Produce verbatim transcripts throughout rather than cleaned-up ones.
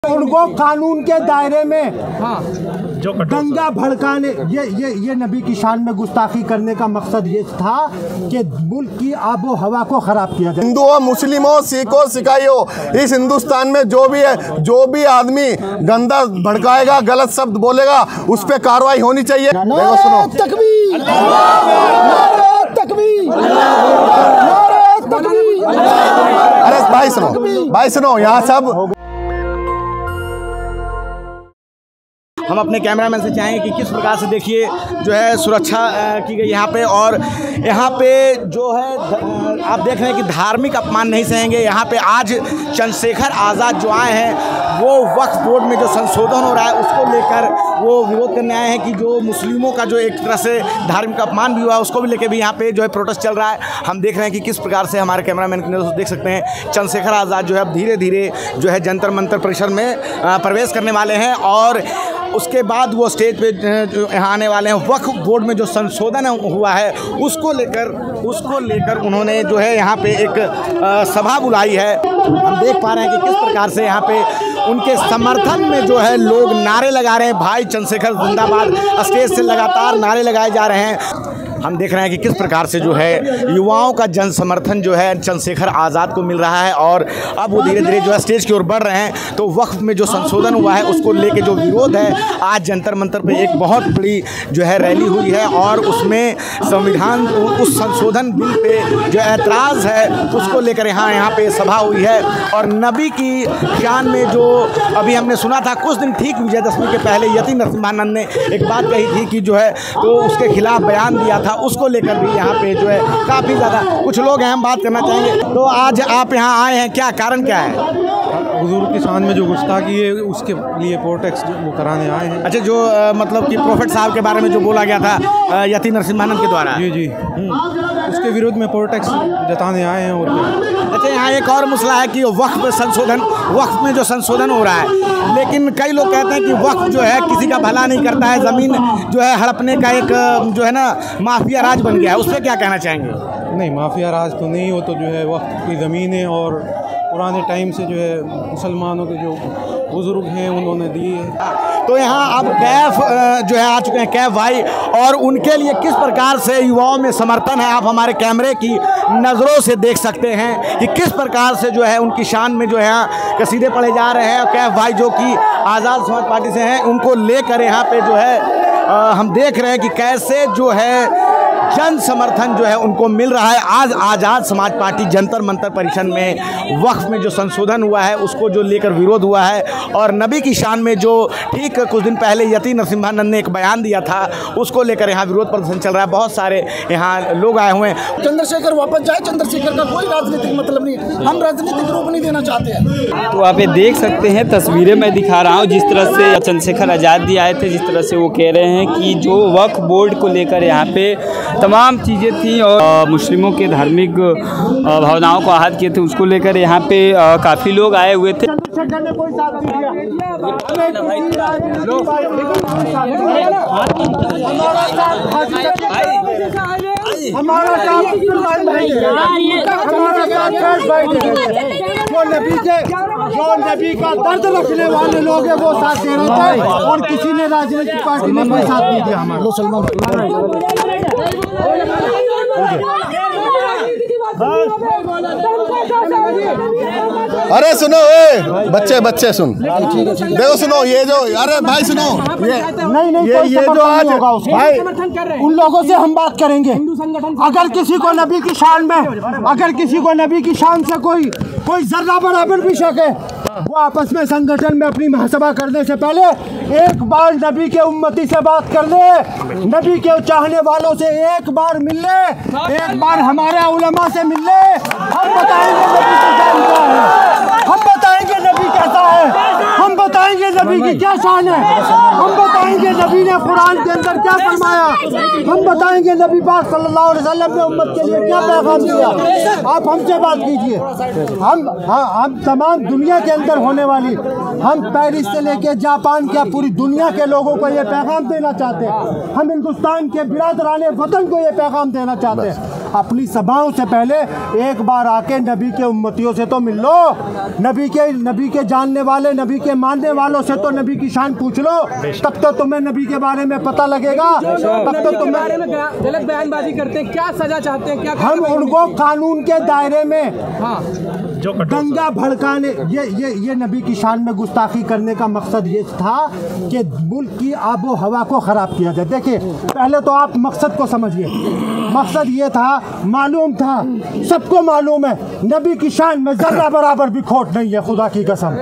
उनको कानून के दायरे में जो दंगा भड़काने, ये ये ये नबी की शान में गुस्ताखी करने का मकसद ये था कि मुल्क की आबो हवा को खराब किया जाए। हिंदुओं, मुस्लिमों, सिखों, सिकाइयों, इस हिंदुस्तान में जो भी है, जो भी आदमी गंदा भड़काएगा, गलत शब्द बोलेगा, उस पर कार्रवाई होनी चाहिए। देखो सुनो, तकबीर, तकबीर, अरे भाई सुनो, भाई सुनो, यहाँ सब हम अपने कैमरामैन से चाहेंगे कि किस प्रकार से देखिए जो है सुरक्षा की गई यहाँ पे, और यहाँ पे जो है आप देख रहे हैं कि धार्मिक अपमान नहीं सहेंगे। यहाँ पे आज चंद्रशेखर आज़ाद जो आए हैं वो वक्फ बोर्ड में जो संशोधन हो रहा है उसको लेकर वो विरोध करने आए हैं कि जो मुस्लिमों का जो एक तरह से धार्मिक अपमान भी हुआ है उसको भी लेकर भी यहाँ पे जो है प्रोटेस्ट चल रहा है। हम देख रहे हैं कि किस प्रकार से हमारे कैमरामैन की नज़र देख सकते हैं चंद्रशेखर आज़ाद जो है अब धीरे धीरे जो है जंतर मंतर परिसर में प्रवेश करने वाले हैं, और उसके बाद वो स्टेज पे यहाँ आने वाले हैं। वक्फ बोर्ड में जो संशोधन हुआ है उसको लेकर उसको लेकर उन्होंने जो है यहाँ पे एक सभा बुलाई है। हम देख पा रहे हैं कि किस प्रकार से यहाँ पे उनके समर्थन में जो है लोग नारे लगा रहे हैं, भाई चंद्रशेखर जिंदाबाद, स्टेज से लगातार नारे लगाए जा रहे हैं। हम देख रहे हैं कि किस प्रकार से जो है युवाओं का जन समर्थन जो है चंद्रशेखर आज़ाद को मिल रहा है, और अब वो धीरे धीरे जो है स्टेज की ओर बढ़ रहे हैं। तो वक्फ में जो संशोधन हुआ है उसको लेके जो विरोध है, आज जंतर मंतर पे एक बहुत बड़ी जो है रैली हुई है, और उसमें संविधान उस संशोधन बिल पे जो ऐतराज़ है उसको लेकर यहाँ यहाँ पे सभा हुई है। और नबी की शान में जो अभी हमने सुना था कुछ दिन ठीक विजयदशमी के पहले यति नरसिम्हानंद ने एक बात कही थी कि जो है तो उसके खिलाफ बयान दिया था, उसको लेकर भी यहाँ पे जो है काफ़ी ज़्यादा कुछ लोग हैं, हम बात करना चाहेंगे। तो आज आप यहाँ आए हैं, क्या कारण क्या है? हुजूर की शान में जो गुस्ताखी है उसके लिए प्रोटेस्ट वो कराने आए हैं। अच्छा, जो आ, मतलब कि प्रोफेट साहब के बारे में जो बोला गया था यति नरसिम्हानंद के द्वारा, जी जी उसके विरोध में प्रोटेस्ट जताने आए हैं। और अच्छा, यहाँ एक और मसला है कि वक्फ संशोधन वक्फ में जो संशोधन हो रहा है, लेकिन कई लोग कहते हैं कि वक्फ जो है किसी का भला नहीं करता है, ज़मीन जो है हड़पने का एक जो है ना माफिया राज बन गया है, उस पर क्या कहना चाहेंगे? नहीं, माफिया राज तो नहीं, हो तो जो है वक्फ की ज़मीनें और पुराने टाइम से जो है मुसलमानों के जो बुजुर्ग हैं उन्होंने दिए हैं। तो यहाँ अब कैफ जो है आ चुके हैं, कैफ भाई, और उनके लिए किस प्रकार से युवाओं में समर्थन है आप हमारे कैमरे की नज़रों से देख सकते हैं कि किस प्रकार से जो है उनकी शान में जो है कसीदे पढ़े जा रहे हैं। कैफ भाई जो कि आज़ाद समाज पार्टी से हैं, उनको लेकर यहाँ पे जो है आ, हम देख रहे हैं कि कैसे जो है जन समर्थन जो है उनको मिल रहा है। आज आज़ाद समाज पार्टी जंतर मंतर परिसर में वक्फ में जो संशोधन हुआ है उसको जो लेकर विरोध हुआ है, और नबी की शान में जो ठीक कुछ दिन पहले यति नरसिम्हानंद ने एक बयान दिया था उसको लेकर यहाँ विरोध प्रदर्शन चल रहा है। बहुत सारे यहाँ लोग आए हुए हैं। चंद्रशेखर वापस जाए, चंद्रशेखर का कोई राजनीतिक मतलब नहीं, हम राजनीतिक रूप नहीं देना चाहते हैं। तो आप ये देख सकते हैं तस्वीरें मैं दिखा रहा हूँ जिस तरह से चंद्रशेखर आज़ाद जी आए थे, जिस तरह से वो कह रहे हैं कि जो वक्फ बोर्ड को लेकर यहाँ पे तमाम चीज़ें थी और मुस्लिमों के धार्मिक भावनाओं को आहत किए थे, उसको लेकर यहाँ पे काफ़ी लोग आए हुए थे। हमारा काम जो नबी के जो नबी का दर्द रखने वाले लोग हैं वो साथ दे रहे थे, और किसी ने राजनीतिक पार्टी में कोई साथ नहीं दिया हमारा। अरे सुनो, ए बच्चे बच्चे सुन, देखो सुनो, ये जो अरे भाई सुनो, ये नहीं नहीं ये ये जो आज भाई उन लोगों से हम बात करेंगे। अगर किसी को नबी की शान में अगर किसी को नबी की शान से कोई कोई जर्रा बराबर भी शक है, वो आपस में संगठन में अपनी महासभा करने से पहले एक बार नबी के उम्मती से बात कर ले, नबी के चाहने वालों से एक बार मिल ले, एक बार हमारे उलमा से मिल ले। हम बताएंगे नबी की शान क्या है, हम बताएंगे नबी कैसा है, हम बताएंगे नबी की क्या शान है, हम बताएंगे नबी ने कुरान के अंदर क्या फरमाया, हम बताएंगे नबी पाक सल्लल्लाहु अलैहि वसल्लम ने उम्मत के लिए क्या पैगाम दिया। आप हमसे बात कीजिए। हम हाँ हम तमाम दुनिया के अंदर होने वाली, हम पेरिस से लेके जापान क्या पूरी दुनिया के लोगों को ये पैगाम देना चाहते हैं। हम हिंदुस्तान के बिरादराने वतन को ये पैगाम देना चाहते हैं। अपनी सभाओं से पहले एक बार आके नबी के उम्मतियों से तो मिल लो। नबी के नबी के जानने वाले, नबी के मानने वालों से तो नबी की शान पूछ लो, तब तो तुम्हें नबी के बारे में पता लगेगा। तब तो तुम्हें गलत बयानबाजी करते हैं, क्या सजा चाहते हैं? क्या हम उनको कानून के दायरे में हाँ जो दंगा भड़काने, ये ये ये नबी की शान में गुस्ताखी करने का मकसद ये था कि मुल्क की आबो हवा को ख़राब किया जाए। देखिए, पहले तो आप मकसद को समझिए। मकसद ये था, मालूम था, सबको मालूम है, नबी की शान में ज़र्रा बराबर भी खोट नहीं है, खुदा की कसम।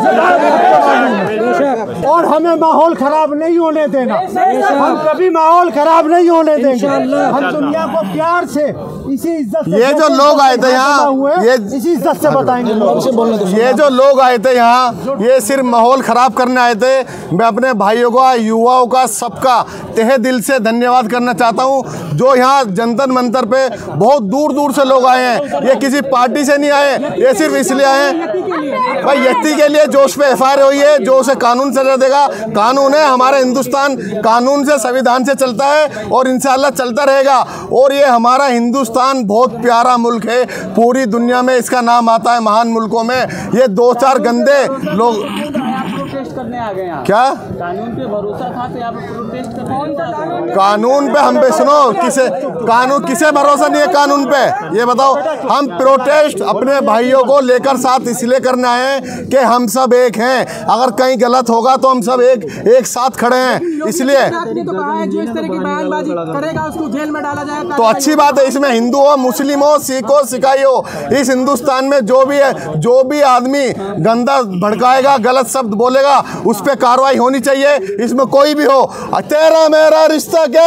और हमें माहौल ख़राब नहीं होने देना, हम कभी माहौल ख़राब नहीं होने देंगे। हम दुनिया को प्यार से, इसी इज्जत से, ये जो लोग आए थे यहाँ, ये इसी इज्जत से बताएंगे लोग। ये जो लोग आए थे यहाँ, ये सिर्फ माहौल ख़राब करने आए थे। मैं अपने भाइयों का, युवाओं का, सबका तहे दिल से धन्यवाद करना चाहता हूँ जो यहाँ जंतर मंतर पे बहुत दूर दूर से लोग आए हैं। ये किसी पार्टी से नहीं आए, ये सिर्फ इसलिए आए हैं भाई यति के लिए जो उस पर एफ आई आर हुई है, जो उसे कानून सजा देगा। कानून है, हमारे हिंदुस्तान कानून से, संविधान से चलता है और इंशाअल्लाह चलता रहेगा। और ये हमारा हिंदुस्तान बहुत प्यारा मुल्क है, पूरी दुनिया में इसका नाम आता है महान मुल्कों में। ये दो चार गंदे लोग प्रोटेस्ट करने आ गए। क्या कानून पे भरोसा था तो यहाँ पे प्रोटेस्ट करने? कानून पे हम पे सुनो, किसे कानून किसे भरोसा नहीं है कानून पे, ये बताओ। हम प्रोटेस्ट अपने भाइयों को लेकर साथ इसलिए करने आए हैं कि हम सब एक हैं। अगर कहीं गलत होगा तो हम सब एक एक साथ खड़े हैं। इसलिए आपने तो कहा है जो इस तरह की बयानबाजी करेगा उसको जेल में डाला जाएगा। तो अच्छी बात है, इसमें हिंदू हो, मुस्लिम हो, सिख हो, सिखाई हो, इस हिंदुस्तान में जो भी है, जो भी आदमी गंदा भड़काएगा, गलत शब्द बोलेगा, उस पर कार्रवाई होनी चाहिए। इसमें कोई भी हो। तेरा मेरा रिश्ता क्या,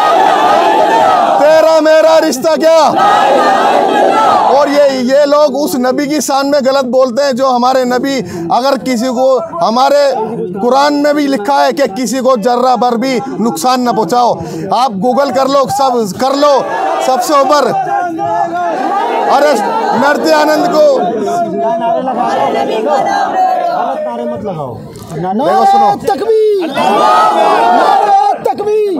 तेरा मेरा रिश्ता क्या। और ये ये लोग उस नबी की शान में गलत बोलते हैं जो हमारे नबी, अगर किसी को, हमारे कुरान में भी लिखा है कि किसी को जर्रा भर भी नुकसान न पहुंचाओ। आप गूगल कर लो, सब कर लो। सबसे ऊपर अरेस्ट नरते आनंद को मत लगाओ। देखो सुनो, तकबीर, तकबीर,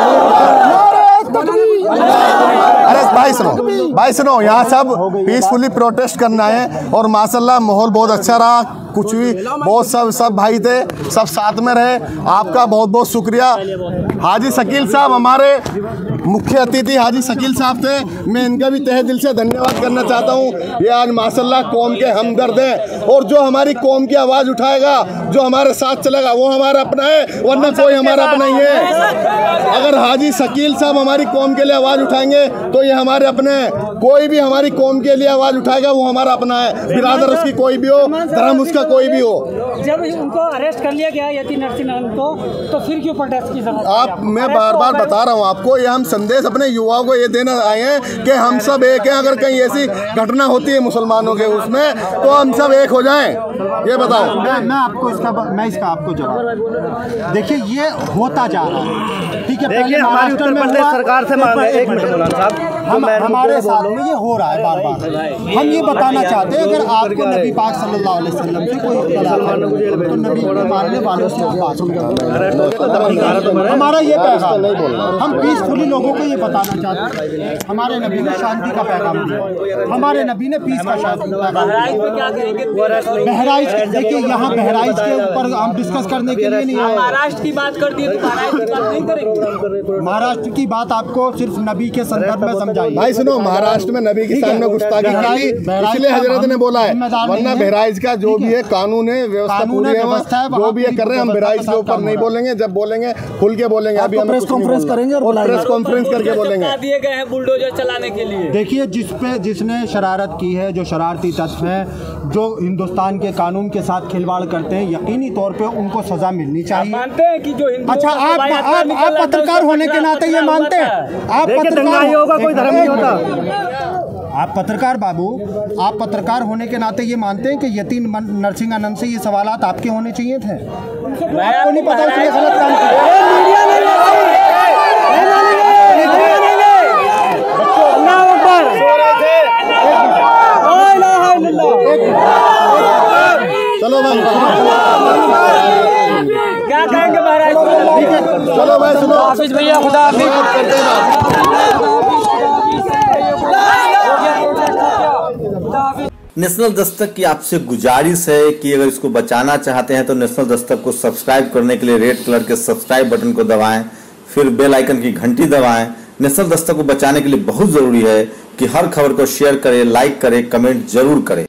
अरे भाई सुनो, भाई सुनो, यहाँ सब पीसफुली प्रोटेस्ट करना है और माशाल्लाह माहौल बहुत अच्छा रहा। कुछ भी बहुत सब सब भाई थे, सब साथ में रहे। आपका बहुत बहुत शुक्रिया। हाजी शकील साहब हमारे मुख्य अतिथि हाजी शकील साहब थे, मैं इनका भी तहे दिल से धन्यवाद करना चाहता हूँ। ये आज माशाल्लाह कौम के हमदर्द हैं और जो हमारी कौम की आवाज़ उठाएगा, जो हमारे साथ चलेगा, वो हमारा अपना है, वरना कोई हमारा अपना ही है। अगर हाजी शकील साहब हमारी कौम के लिए आवाज़ उठाएंगे तो ये हमारे अपने हैं। कोई भी हमारी कौम के लिए आवाज़ उठाएगा वो हमारा अपना है, बिरादर उसकी कोई भी हो, धर्म उसका कोई भी हो। जब उनको अरेस्ट कर लिया गया यति नरसिंह को, तो फिर क्यों प्रोटेस्ट की जरूरत? आप, मैं बार बार बता रहा हूँ आपको, ये हम संदेश अपने युवाओं को ये देना आए हैं कि हम सब एक हैं। अगर कहीं ऐसी घटना होती है मुसलमानों के उसमें, तो हम सब एक हो जाएं। ये बताओ। मैं मैं आपको इसका मैं इसका आपको जवाब, देखिए ये होता जा रहा है, ठीक है। पहले हमारी उत्तर प्रदेश सरकार से मांग है, एक मिनट मौलाना साहब, हम हमारे साथ में ये हो रहा है बार बार। हम ये बताना चाहते हैं, अगर आपको नबी पाक सल्लल्लाहु अलैहि वसल्लम से कोई इख्तिलाफ है तो नबी के मानने वालों से आप बात करें। हमारा ये पैगाम, हम पीसफुली लोगों को ये बताना चाहते हैं, हमारे नबी ने शांति का पैगाम दिया, हमारे नबी ने पीस का शांति का पैगाम दिया। बहराइच, देखिए यहाँ बहराइच के ऊपर हम डिस्कस करने के लिए नहीं आए। महाराष्ट्र की बात कर दी तो महाराष्ट्र की बात नहीं करेंगे। महाराष्ट्र की बात आपको सिर्फ नबी के संदर्भ में समझाई। भाई सुनो, महाराष्ट्र में नबी के सामने गुस्ताखी की, इसलिए हजरत ने बोला है, वरना बहराइच का जो भी है कानून है, व्यवस्था पूरी है, जो भी है कर रहे हैं। हम बहराइच के ऊपर नहीं बोलेंगे, जब बोलेंगे खुल के बोलेंगे। अभी हम प्रेस कॉन्फ्रेंस करेंगे और प्रेस कॉन्फ्रेंस करके बोलेंगे। दिए गए हैं बुलडोजर चलाने के लिए। देखिए, जिस पे जिसने शरारत की है, जो शरारती तत्व हैं, जो हिंदुस्तान के कानून के साथ खिलवाड़ करते हैं, यकीनी तौर पे उनको सजा मिलनी चाहिए। मानते हैं कि जो हिंदू, अच्छा, आप आप आप पत्रकार होने के नाते ये मानते हैं? आप पत्रकार होगा, कोई धर्म नहीं होता। आप पत्रकार बाबू, आप पत्रकार होने के नाते ये मानते हैं कि यति नरसिंह आनंद से ये सवालात आपके होने चाहिए थे? आपको नहीं पता उसने गलत काम किया? चलो भाई, क्या कहेंगे महाराज? चलो भाई सुनो, भैया खुदा हाफिज। नेशनल दस्तक की आपसे गुजारिश है कि अगर इसको बचाना चाहते हैं तो नेशनल दस्तक को सब्सक्राइब करने के लिए रेड कलर के सब्सक्राइब बटन को दबाएं, फिर बेल आइकन की घंटी दबाएं। नेशनल दस्तक को बचाने के लिए बहुत ज़रूरी है कि हर खबर को शेयर करें, लाइक करें, कमेंट जरूर करें।